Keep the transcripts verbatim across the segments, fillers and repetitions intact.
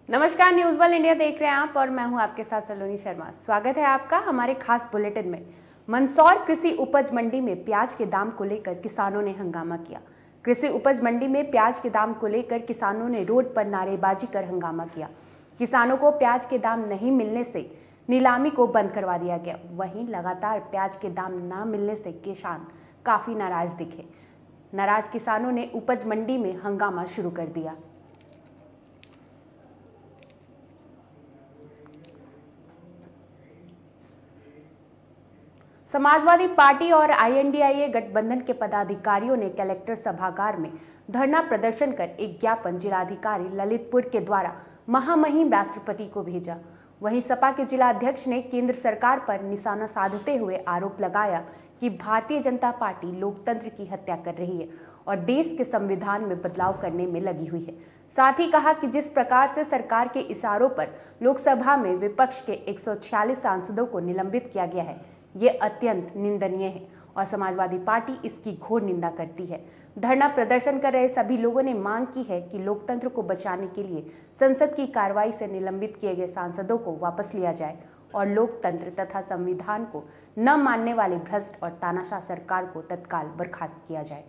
नमस्कार, news world India देख रहे हैं आप और मैं हूं आपके साथ सलोनी शर्मा। स्वागत है आपका हमारे खास बुलेटिन में। मंदसौर कृषि उपज मंडी में प्याज के दाम को लेकर किसानों ने हंगामा किया। कृषि उपज मंडी में प्याज के दाम को लेकर किसानों ने रोड पर नारेबाजी कर हंगामा किया। किसानों को प्याज के दाम नहीं मिलने से नीलामी को बंद करवा दिया गया। वहीं लगातार प्याज के दाम न मिलने से किसान काफी नाराज दिखे। नाराज किसानों ने उपज मंडी में हंगामा शुरू कर दिया। समाजवादी पार्टी और आईएनडीआईए गठबंधन के पदाधिकारियों ने कलेक्टर सभागार में धरना प्रदर्शन कर एक ज्ञापन जिलाधिकारी ललितपुर के द्वारा महामहिम राष्ट्रपति को भेजा। वहीं सपा के जिला अध्यक्ष ने केंद्र सरकार पर निशाना साधते हुए आरोप लगाया कि भारतीय जनता पार्टी लोकतंत्र की हत्या कर रही है और देश के संविधान में बदलाव करने में लगी हुई है। साथ ही कहा कि जिस प्रकार से सरकार के इशारों पर लोकसभा में विपक्ष के एक सौ छियालीस सांसदों को निलंबित किया गया है, ये अत्यंत निंदनीय है और समाजवादी पार्टी इसकी घोर निंदा करती है। धरना प्रदर्शन कर रहे सभी लोगों ने मांग की है कि लोकतंत्र को बचाने के लिए संसद की कार्रवाई से निलंबित किए गए सांसदों को वापस लिया जाए और लोकतंत्र तथा संविधान को न मानने वाले भ्रष्ट और तानाशाह सरकार को तत्काल बर्खास्त किया जाए।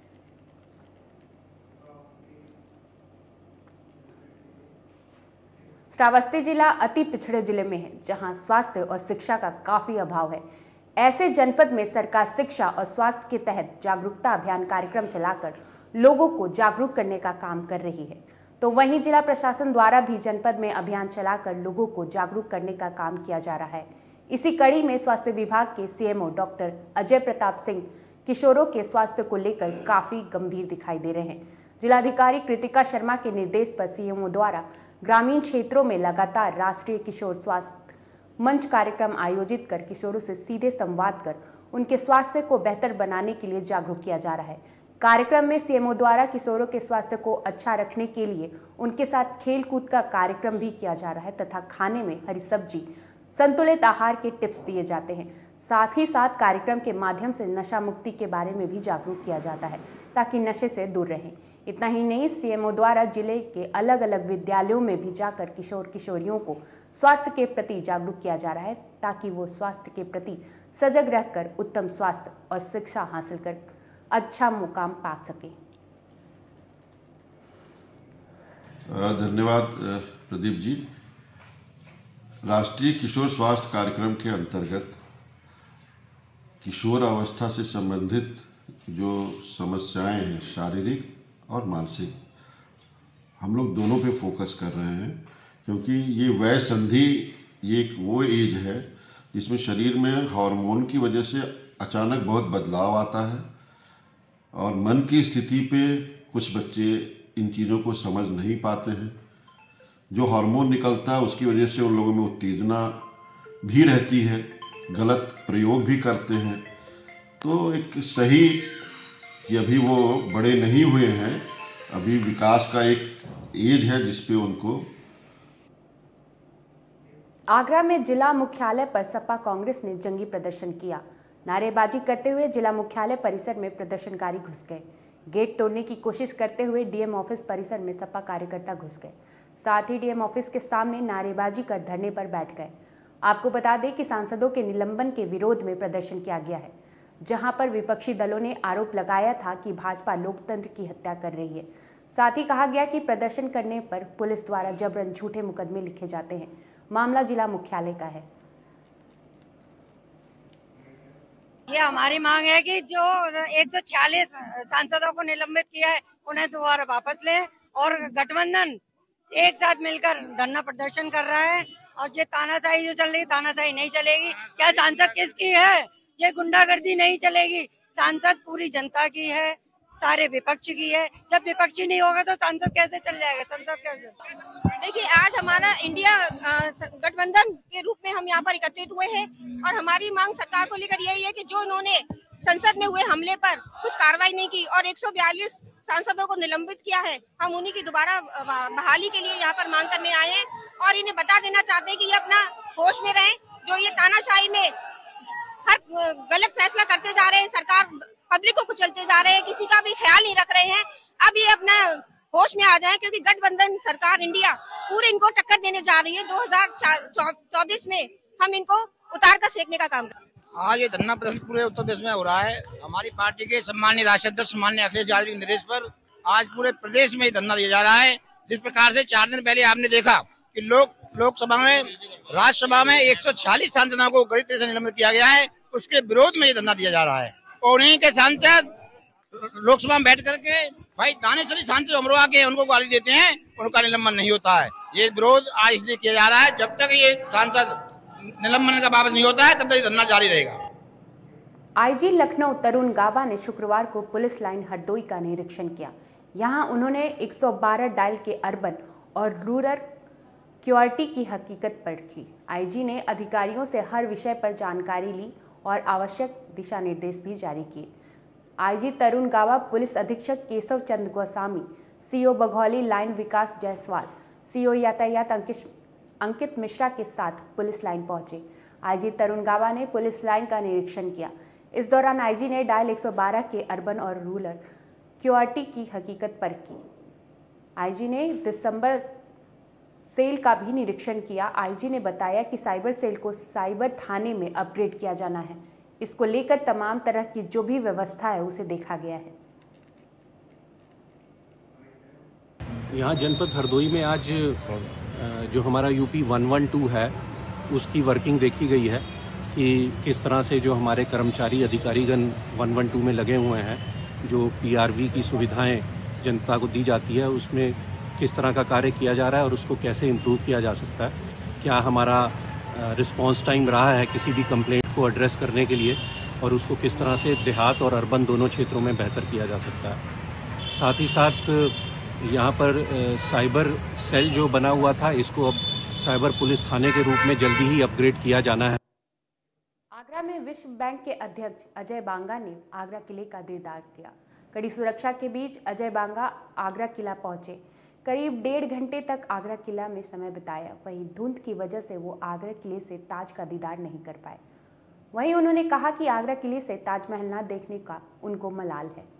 श्रावस्ती जिला अति पिछड़े जिले में है, जहां स्वास्थ्य और शिक्षा का काफी अभाव है। ऐसे जनपद में सरकार शिक्षा और स्वास्थ्य के तहत जागरूकता अभियान कार्यक्रम चलाकर लोगों को जागरूक करने का काम कर रही है, तो वहीं जिला प्रशासन द्वारा भी जनपद में अभियान चलाकर लोगों को जागरूक करने का काम किया जा रहा है। इसी कड़ी में स्वास्थ्य विभाग के सीएमओ डॉक्टर अजय प्रताप सिंह किशोरों के स्वास्थ्य को लेकर काफी गंभीर दिखाई दे रहे हैं। जिलाधिकारी कृतिका शर्मा के निर्देश पर सीएमओ द्वारा ग्रामीण क्षेत्रों में लगातार राष्ट्रीय किशोर स्वास्थ्य मंच कार्यक्रम आयोजित कर किशोरों से सीधे संवाद कर उनके स्वास्थ्य को बेहतर बनाने के लिए जागरूक किया जा रहा है। कार्यक्रम में सीएमओ द्वारा किशोरों के स्वास्थ्य को अच्छा रखने के लिए उनके साथ खेल कूद का कार्यक्रम भी किया जा रहा है तथा खाने में हरी सब्जी, संतुलित आहार के टिप्स दिए जाते हैं। साथ ही साथ कार्यक्रम के माध्यम से नशा मुक्ति के बारे में भी जागरूक किया जाता है ताकि नशे से दूर रहें। इतना ही नहीं, सीएमओ द्वारा जिले के अलग अलग विद्यालयों में भी जाकर किशोर किशोरियों को स्वास्थ्य के प्रति जागरूक किया जा रहा है ताकि वो स्वास्थ्य के प्रति सजग रहकर उत्तम स्वास्थ्य और शिक्षा हासिल कर अच्छा मुकाम पा सके। धन्यवाद प्रदीप जी। राष्ट्रीय किशोर स्वास्थ्य कार्यक्रम के अंतर्गत किशोर अवस्था से संबंधित जो समस्याएं हैं, शारीरिक और मानसिक, हम लोग दोनों पे फोकस कर रहे हैं, क्योंकि ये वय संधि ये एक वो एज है जिसमें शरीर में हार्मोन की वजह से अचानक बहुत बदलाव आता है और मन की स्थिति पे कुछ बच्चे इन चीज़ों को समझ नहीं पाते हैं। जो हार्मोन निकलता है उसकी वजह से उन लोगों में उत्तेजना भी रहती है, गलत प्रयोग भी करते हैं। तो एक सही कि अभी वो बड़े नहीं हुए हैं, अभी विकास का एक एज है जिसपे उनको। आगरा में जिला मुख्यालय पर सपा कांग्रेस ने जंगी प्रदर्शन किया। नारेबाजी करते हुए जिला मुख्यालय परिसर में प्रदर्शनकारी घुस गए। गेट तोड़ने की कोशिश करते हुए डीएम ऑफिस परिसर में सपा कार्यकर्ता घुस गए। साथ ही डीएम ऑफिस के सामने नारेबाजी कर धरने पर बैठ गए। आपको बता दें कि सांसदों के निलंबन के विरोध में प्रदर्शन किया गया है, जहां पर विपक्षी दलों ने आरोप लगाया था कि भाजपा लोकतंत्र की हत्या कर रही है। साथ ही कहा गया कि प्रदर्शन करने पर पुलिस द्वारा जबरन झूठे मुकदमे लिखे जाते हैं। मामला जिला मुख्यालय का है। ये हमारी मांग है कि जो एक सौ छियालीस सांसदों को निलंबित किया है उन्हें दोबारा वापस लें और गठबंधन एक साथ मिलकर धरना प्रदर्शन कर रहा है। और ये तानाशाही जो चल रही है, तानाशाही नहीं चलेगी। क्या सांसद किसकी है? ये गुंडागर्दी नहीं चलेगी। सांसद पूरी जनता की है, सारे विपक्ष की है। जब विपक्षी नहीं होगा तो सांसद कैसे चल जाएगा? संसद कैसे? देखिए, आज हमारा इंडिया गठबंधन के रूप में हम यहाँ पर एकत्रित हुए हैं और हमारी मांग सरकार को लेकर यही है कि जो उन्होंने संसद में हुए हमले पर कुछ कार्रवाई नहीं की और एक सौ बयालीस सांसदों को निलंबित किया है, हम उन्हीं की दोबारा बहाली के लिए यहाँ पर मांग करने आए हैं और इन्हें बता देना चाहते हैं कि ये अपना होश में रहें। जो ये तानाशाही में हर गलत फैसला करते जा रहे हैं, सरकार पब्लिक को कुचलते जा रहे हैं, किसी का भी ख्याल नहीं रख रहे हैं। अब ये अपना होश में आ जाएं, क्योंकि गठबंधन सरकार इंडिया पूरे इनको टक्कर देने जा रही है। दो हजार चौबीस में हम इनको उतार कर फेंकने का काम करें। आज ये धरना प्रदर्शन पूरे उत्तर प्रदेश में हो रहा है। हमारी पार्टी के सम्माननीय राष्ट्रीय अध्यक्ष सम्माननीय अखिलेश यादव के निर्देश पर आज पूरे प्रदेश में धरना दिया जा रहा है। जिस प्रकार से चार दिन पहले आपने देखा कि लोक लोकसभा में राज्यसभा में एक सौ छियालीस सांसदों को गलत तरीके से निलंबित किया गया है, उसके विरोध में ये धरना दिया जा रहा है। और उन्हीं के सांसद लोकसभा में बैठ करके भाई दानेश्वरी सांसद अमरोहा के उनको गाली देते हैं, उनका निलंबन नहीं होता है। ये विरोध आज इसलिए किया जा रहा है, जब तक ये सांसद निलंबन का वापस नहीं होता है तब तक धरना जारी रहेगा। आईजी लखनऊ तरुण गाबा ने शुक्रवार को पुलिस लाइन हरदोई का निरीक्षण किया। यहां उन्होंने एक सौ बारह डायल के अर्बन और रूरल क्यूआरटी की हकीकत परखी। आईजी ने अधिकारियों से हर विषय पर जानकारी ली और आवश्यक दिशा निर्देश भी जारी किए। आईजी तरुण गाबा पुलिस अधीक्षक Keshav Chandra Goswami, CO Baghauli line Vikas Jaiswal, CO यातायात अंकित अंकित मिश्रा के साथ पुलिस लाइन पहुंचे। आईजी तरुण गाबा ने पुलिस लाइन का निरीक्षण किया। इस दौरान आईजी ने डायल एक सौ बारह के अर्बन और रूरल क्यूआरटी की हकीकत परखी। आईजी ने दिसंबर सेल का भी निरीक्षण किया। आईजी ने बताया कि साइबर सेल को साइबर थाने में अपग्रेड किया जाना है। इसको लेकर तमाम तरह की जो भी व्यवस्था है उसे देखा गया है। यहाँ जनपद हरदोई में आज जो हमारा यूपी वन वन टू है उसकी वर्किंग देखी गई है कि किस तरह से जो हमारे कर्मचारी अधिकारीगण वन वन टू में लगे हुए हैं, जो पीआरवी की सुविधाएं जनता को दी जाती है उसमें किस तरह का कार्य किया जा रहा है और उसको कैसे इम्प्रूव किया जा सकता है। क्या हमारा रिस्पांस टाइम रहा है किसी भी कंप्लेंट को एड्रेस करने के लिए और उसको किस तरह से देहात और अर्बन दोनों क्षेत्रों में बेहतर किया जा सकता है। साथ ही साथ यहाँ पर साइबर सेल जो बना हुआ था इसको अब साइबर पुलिस थाने के रूप में जल्दी ही अपग्रेड किया जाना है। आगरा में विश्व बैंक के अध्यक्ष अजय बांगा ने आगरा किले का दीदार किया। कड़ी सुरक्षा के बीच अजय बांगा आगरा किला पहुंचे। करीब डेढ़ घंटे तक आगरा किला में समय बिताया। वहीं धुंध की वजह से वो आगरा किले से ताज का दीदार नहीं कर पाए। वहीं उन्होंने कहा कि आगरा किले से ताजमहल न देखने का उनको मलाल है।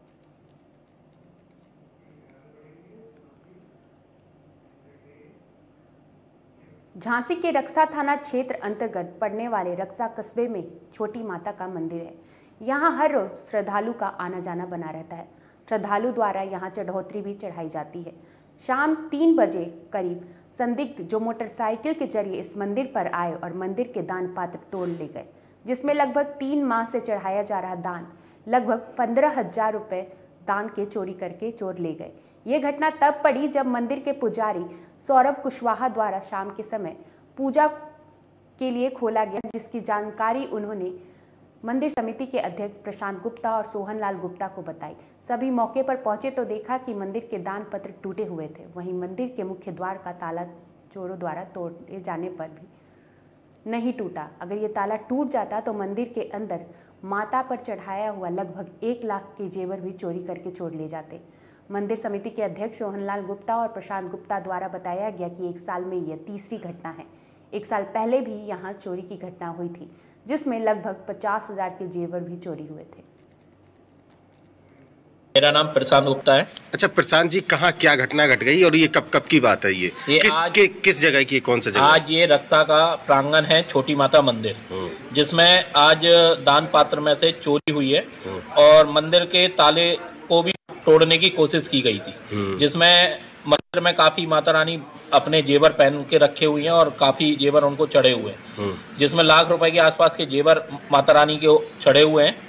झांसी के रक्सा थाना क्षेत्र अंतर्गत पड़ने वाले रक्सा कस्बे में छोटी माता का मंदिर है। यहाँ हर रोज श्रद्धालु का आना जाना बना रहता है। श्रद्धालु द्वारा यहाँ चढ़ोतरी भी चढ़ाई जाती है। शाम तीन बजे करीब संदिग्ध जो मोटरसाइकिल के जरिए इस मंदिर पर आए और मंदिर के दान पात्र तोड़ ले गए, जिसमें लगभग तीन माह से चढ़ाया जा रहा दान लगभग पंद्रह हजार रुपये दान के चोरी करके चोर ले गए। ये घटना तब पड़ी जब मंदिर के पुजारी सौरभ कुशवाहा द्वारा शाम के समय पूजा के लिए खोला गया, जिसकी जानकारी उन्होंने मंदिर समिति के अध्यक्ष प्रशांत गुप्ता और सोहनलाल गुप्ता को बताई। सभी मौके पर पहुंचे तो देखा कि मंदिर के दान पत्र टूटे हुए थे। वहीं मंदिर के मुख्य द्वार का ताला चोरों द्वारा तोड़े जाने पर भी नहीं टूटा। अगर ये ताला टूट जाता तो मंदिर के अंदर माता पर चढ़ाया हुआ लगभग एक लाख के जेवर भी चोरी करके चोर ले जाते। मंदिर समिति के अध्यक्ष सोहनलाल गुप्ता और प्रशांत गुप्ता द्वारा बताया गया कि एक साल में यह तीसरी घटना है। एक साल पहले भी यहाँ चोरी की घटना हुई थी, जिसमें लगभग पचास हजार के जेवर भी चोरी हुए थे। मेरा नाम प्रशांत गुप्ता है। अच्छा प्रशांत जी, कहाँ क्या घटना घट गई और ये कब कब की बात है? ये, ये किस आज, कि, किस जगह की, कौन सा जगह? आज ये रक्सा का प्रांगण है, छोटी माता मंदिर, जिसमें आज दान पात्र में से चोरी हुई है और मंदिर के ताले को भी तोड़ने की कोशिश की गई थी, जिसमें मंदिर में काफी माता रानी अपने जेवर पहन के रखे हुए हैं और काफी जेवर उनको चढ़े हुए हैं, जिसमें लाख रुपए के आसपास के जेवर माता रानी के चढ़े हुए हैं।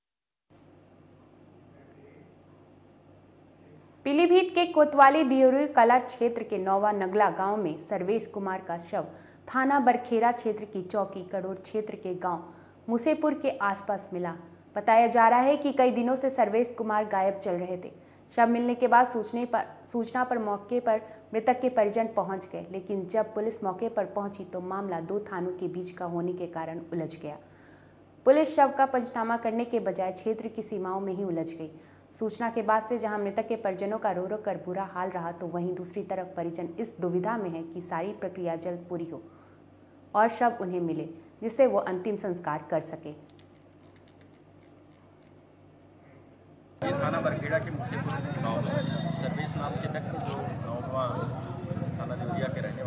पीलीभीत के कोतवाली दियोरी कला क्षेत्र के नौवा नगला गांव में सर्वेश कुमार का शव थाना बरखेरा क्षेत्र की चौकी करोड़ क्षेत्र के गांव मुसेपुर के आसपास मिला। बताया जा रहा है कि कई दिनों से सर्वेश कुमार गायब चल रहे थे। शव मिलने के बाद सूचने पर सूचना पर मौके पर मृतक के परिजन पहुंच गए, लेकिन जब पुलिस मौके पर पहुंची तो मामला दो थानों के बीच का होने के कारण उलझ गया। पुलिस शव का पंचनामा करने के बजाय क्षेत्र की सीमाओं में ही उलझ गई। सूचना के बाद से जहां मृतक के परिजनों का रो रो कर बुरा हाल रहा, तो वहीं दूसरी तरफ परिजन इस दुविधा में है कि सारी प्रक्रिया जल्द पूरी हो और शव उन्हें मिले, जिससे वो अंतिम संस्कार कर सके। थाना बरखेड़ा के मुसेपुर गाँव में सर्वेश नाम के व्यक्ति जो गाँव थाना देवरिया के रहने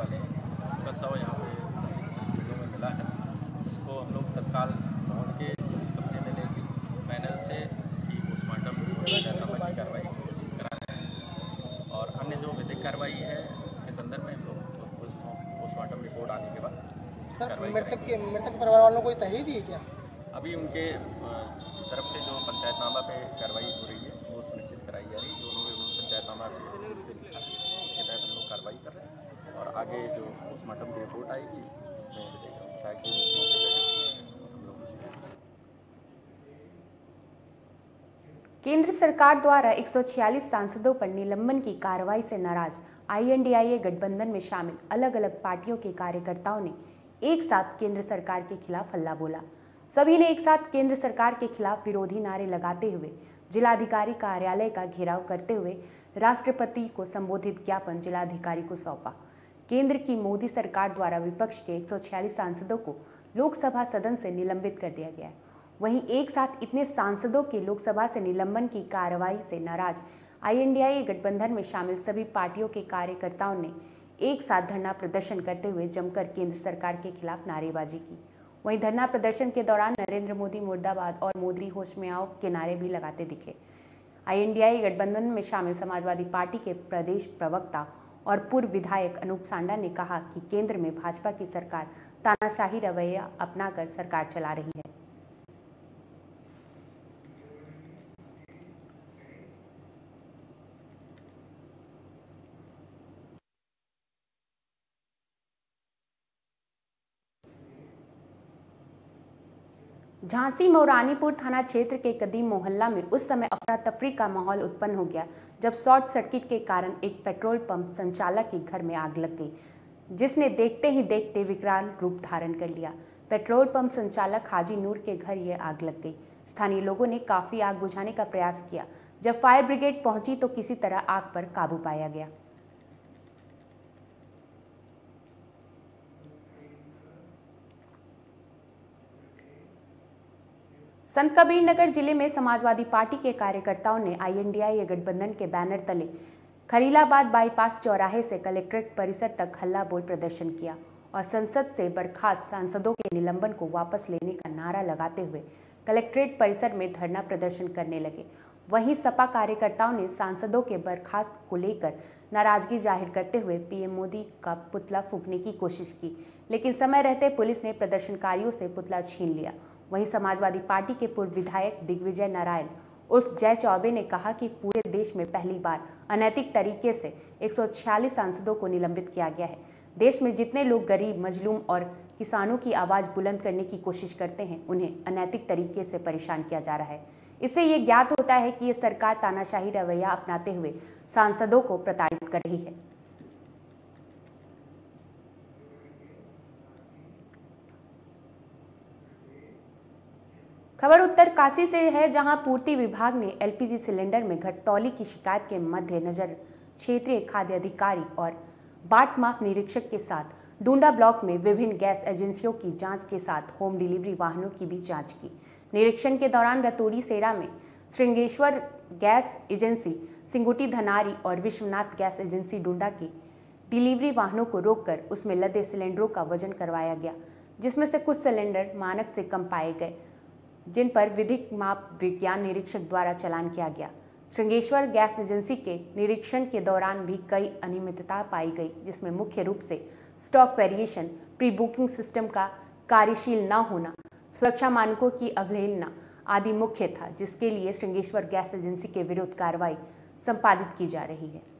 पंचायतनामा की कार्रवाई करा रहे हैं और अन्य जो विधिक कार्रवाई है उसके संदर्भ में हम लोग पोस्टमार्टम रिपोर्ट आने के बाद सर मृतक के मृतक परिवार वालों को तहरीर दी है क्या? अभी उनके तरफ से जो पंचायतनामा पे कार्रवाई हो रही है वो सुनिश्चित कराई जा रही है। जो उन्होंने पंचायतनामा लिखा है उसके तहत हम लोग कार्रवाई कर रहे हैं और आगे जो पोस्टमार्टम की रिपोर्ट आएगी उसमें शायद हम लोग केंद्र सरकार द्वारा एक सौ छियालीस सांसदों पर निलंबन की कार्रवाई से नाराज आई एन डी आई ए गठबंधन में शामिल अलग अलग पार्टियों के कार्यकर्ताओं ने एक साथ केंद्र सरकार के खिलाफ हल्ला बोला। सभी ने एक साथ केंद्र सरकार के खिलाफ विरोधी नारे लगाते हुए जिलाधिकारी कार्यालय का घेराव करते हुए राष्ट्रपति को संबोधित ज्ञापन जिलाधिकारी को सौंपा। केंद्र की मोदी सरकार द्वारा विपक्ष के एक सौ छियालीस सांसदों को लोकसभा सदन से निलंबित कर दिया गया है। वहीं एक साथ इतने सांसदों के लोकसभा से निलंबन की कार्रवाई से नाराज आई एन डी आई ए गठबंधन में शामिल सभी पार्टियों के कार्यकर्ताओं ने एक साथ धरना प्रदर्शन करते हुए जमकर केंद्र सरकार के खिलाफ नारेबाजी की। वहीं धरना प्रदर्शन के दौरान नरेंद्र मोदी मुर्दाबाद और मोदी होश में आओ के नारे भी लगाते दिखे। आई एन डी आई ए गठबंधन में शामिल समाजवादी पार्टी के प्रदेश प्रवक्ता और पूर्व विधायक अनूप सांडा ने कहा कि केंद्र में भाजपा की सरकार तानाशाही रवैया अपनाकर सरकार चला रही है। झांसी मौरानीपुर थाना क्षेत्र के कदीम मोहल्ला में उस समय अफरा तफरी का माहौल उत्पन्न हो गया जब शॉर्ट सर्किट के कारण एक पेट्रोल पंप संचालक के घर में आग लग गई, जिसने देखते ही देखते विकराल रूप धारण कर लिया। पेट्रोल पंप संचालक हाजी नूर के घर यह आग लग गई। स्थानीय लोगों ने काफी आग बुझाने का प्रयास किया। जब फायर ब्रिगेड पहुंची तो किसी तरह आग पर काबू पाया गया। संत कबीर नगर जिले में समाजवादी पार्टी के कार्यकर्ताओं ने आई एन डी आई ए गठबंधन के बैनर तले खलीलाबाद बाईपास चौराहे से कलेक्ट्रेट परिसर तक हल्ला बोल प्रदर्शन किया और संसद से बर्खास्त सांसदों के निलंबन को वापस लेने का नारा लगाते हुए कलेक्ट्रेट परिसर में धरना प्रदर्शन करने लगे। वहीं सपा कार्यकर्ताओं ने सांसदों के बर्खास्त को लेकर नाराजगी जाहिर करते हुए पी एम मोदी का पुतला फूंकने की कोशिश की, लेकिन समय रहते पुलिस ने प्रदर्शनकारियों से पुतला छीन लिया। वहीं समाजवादी पार्टी के पूर्व विधायक दिग्विजय नारायण उर्फ जय चौबे ने कहा कि पूरे देश में पहली बार अनैतिक तरीके से एक सौ छियालीस सांसदों को निलंबित किया गया है। देश में जितने लोग गरीब, मजलूम और किसानों की आवाज़ बुलंद करने की कोशिश करते हैं, उन्हें अनैतिक तरीके से परेशान किया जा रहा है। इससे ये ज्ञात होता है कि ये सरकार तानाशाही रवैया अपनाते हुए सांसदों को प्रताड़ित कर रही है। खबर उत्तरकाशी से है, जहां पूर्ति विभाग ने एल पी जी सिलेंडर में घटतौली की शिकायत के मद्देनजर क्षेत्रीय खाद्य अधिकारी और बाट माप निरीक्षक के साथ डूंडा ब्लॉक में विभिन्न गैस एजेंसियों की जांच के साथ होम डिलीवरी वाहनों की भी जांच की। निरीक्षण के दौरान रतौड़ी सेरा में श्रृंगेश्वर गैस एजेंसी, सिंगुटी धनारी और विश्वनाथ गैस एजेंसी डूंडा की डिलीवरी वाहनों को रोककर उसमें लदे सिलेंडरों का वजन करवाया गया, जिसमें से कुछ सिलेंडर मानक से कम पाए गए, जिन पर विधिक माप विज्ञान निरीक्षक द्वारा चालान किया गया। श्रृंगेश्वर गैस एजेंसी के निरीक्षण के दौरान भी कई अनियमितता पाई गई, जिसमें मुख्य रूप से stock variation, pre booking system का कार्यशील न होना, सुरक्षा मानकों की अवहेलना आदि मुख्य था, जिसके लिए श्रृंगेश्वर गैस एजेंसी के विरुद्ध कार्रवाई संपादित की जा रही है।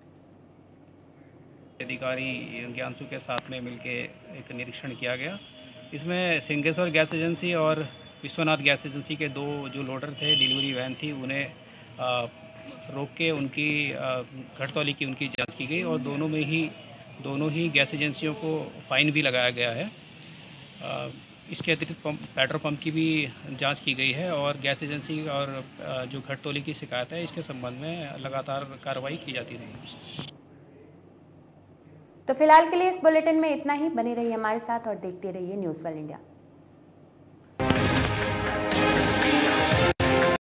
अधिकारी ज्ञानसु के साथ में मिलकर एक निरीक्षण किया गया। इसमें श्रृंगेश्वर गैस एजेंसी और विश्वनाथ गैस एजेंसी के दो जो लोडर थे, डिलीवरी वैन थी, उन्हें आ, रोक के उनकी घटतौली की उनकी जांच की गई और दोनों में ही दोनों ही गैस एजेंसियों को फाइन भी लगाया गया है। आ, इसके अतिरिक्त पंप पेट्रोल पंप की भी जांच की गई है और गैस एजेंसी और आ, जो घटतौली की शिकायत है, इसके संबंध में लगातार कार्रवाई की जाती रही। तो फिलहाल के लिए इस बुलेटिन में इतना ही। बने रहिए हमारे साथ और देखते रहिए न्यूज़ वर्ल्ड इंडिया।